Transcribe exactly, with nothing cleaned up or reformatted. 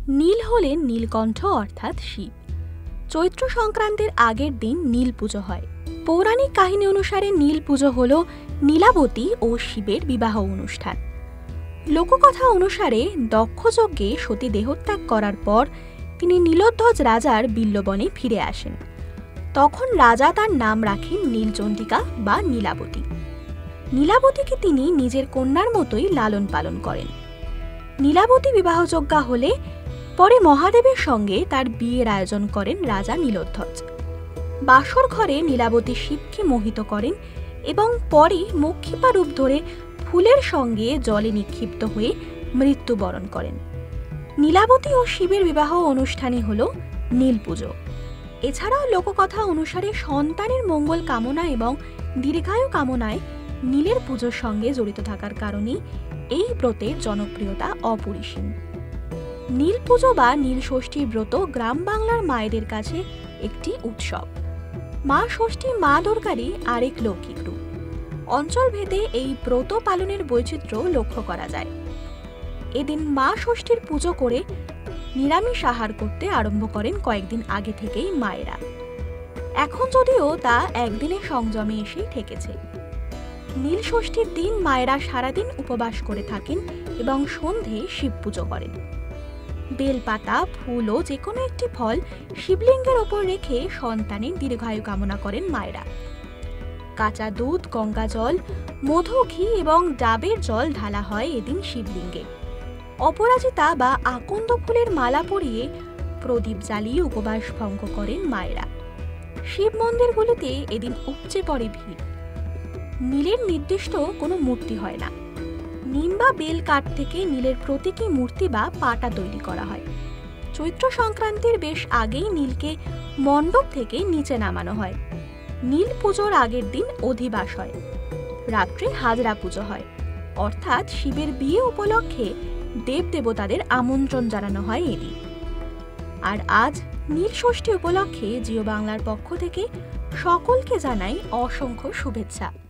নীল হলেন নীলকণ্ঠ অর্থাৎ শিব। চৈত্র সংক্রান্তির আগের দিন নীল পুজো হয়। পৌরাণিক কাহিনী অনুসারে নীল পুজো হল নীলাবতী ও শিবের বিবাহ অনুষ্ঠান। লোককথা অনুসারে দক্ষযজ্ঞে সতী দেহত্যাগ করার পর তিনি নীলধ্বজ রাজার বিল্লবনে ফিরে আসেন। তখন রাজা তার নাম রাখেন নীলচণ্ডিকা বা নীলাবতী। নীলাবতীকে তিনি নিজের কন্যার মতোই লালন পালন করেন। নীলাবতী বিবাহযোগ্যা হলে পরে মহাদেবের সঙ্গে তার বিয়ের আয়োজন করেন রাজা নীলধ্বজ। বাসর ঘরে নীলাবতী শিবকে মোহিত করেন এবং পরে মক্ষিপা রূপ ধরে ফুলের সঙ্গে জলে নিক্ষিপ্ত হয়ে মৃত্যুবরণ করেন। নীলাবতী ও শিবের বিবাহ অনুষ্ঠানই হল নীল পুজো। এছাড়াও লোককথা অনুসারে সন্তানের মঙ্গল কামনা এবং দীর্ঘায়ু কামনায় নীলের পুজোর সঙ্গে জড়িত থাকার কারণেই এই ব্রতের জনপ্রিয়তা অপরিসীম। নীল পুজো বা নীল ষষ্ঠীর ব্রত গ্রাম বাংলার মায়েদের কাছে একটি উৎসব। মা ষষ্ঠী মা দুর্গারই আরেক লৌকিক রূপ। অঞ্চলভেদে এই ব্রত পালনের বৈচিত্র্য লক্ষ্য করা যায়। এদিন মা ষষ্ঠীর পুজো করে নিরামিষ আহার করতে আরম্ভ করেন কয়েকদিন আগে থেকেই মায়েরা। এখন যদিও তা একদিনের সংযমে এসেই ঠেকেছে। নীল ষষ্ঠীর দিন মায়েরা সারাদিন উপবাস করে থাকেন এবং সন্ধে শিব পুজো করেন। বেলপাতা, ফুল ও যে কোনো একটি ফল শিবলিঙ্গের ওপর রেখে সন্তানের দীর্ঘায়ু কামনা করেন মায়েরা। কাঁচা দুধ, গঙ্গা জল, মধু, ঘি এবং ডাবের জল ঢালা হয় এদিন শিবলিঙ্গে। অপরাজিতা বা আকন্দ ফুলের মালা পরিয়ে প্রদীপ জ্বালিয়ে উপবাস ভঙ্গ করেন মায়েরা। শিব মন্দিরগুলিতে এদিন উপচে পড়ে ভিড়। নীলের নির্দিষ্ট কোনো মূর্তি হয় না। নিম বা বেল কাঠ থেকে নীলের প্রতীকী মূর্তি বা পাটা তৈরি করা হয়। চৈত্র সংক্রান্তির বেশ আগেই নীলকে মণ্ডপ থেকে নিচে নামানো হয়। নীল পুজোর আগের দিন অধিবাস হয়। রাত্রে হাজরা পুজো হয়, অর্থাৎ শিবের বিয়ে উপলক্ষে দেব দেবতাদের আমন্ত্রণ জানানো হয় এদিন। আর আজ নীল ষষ্ঠী উপলক্ষে জিও বাংলার পক্ষ থেকে সকলকে জানাই অসংখ্য শুভেচ্ছা।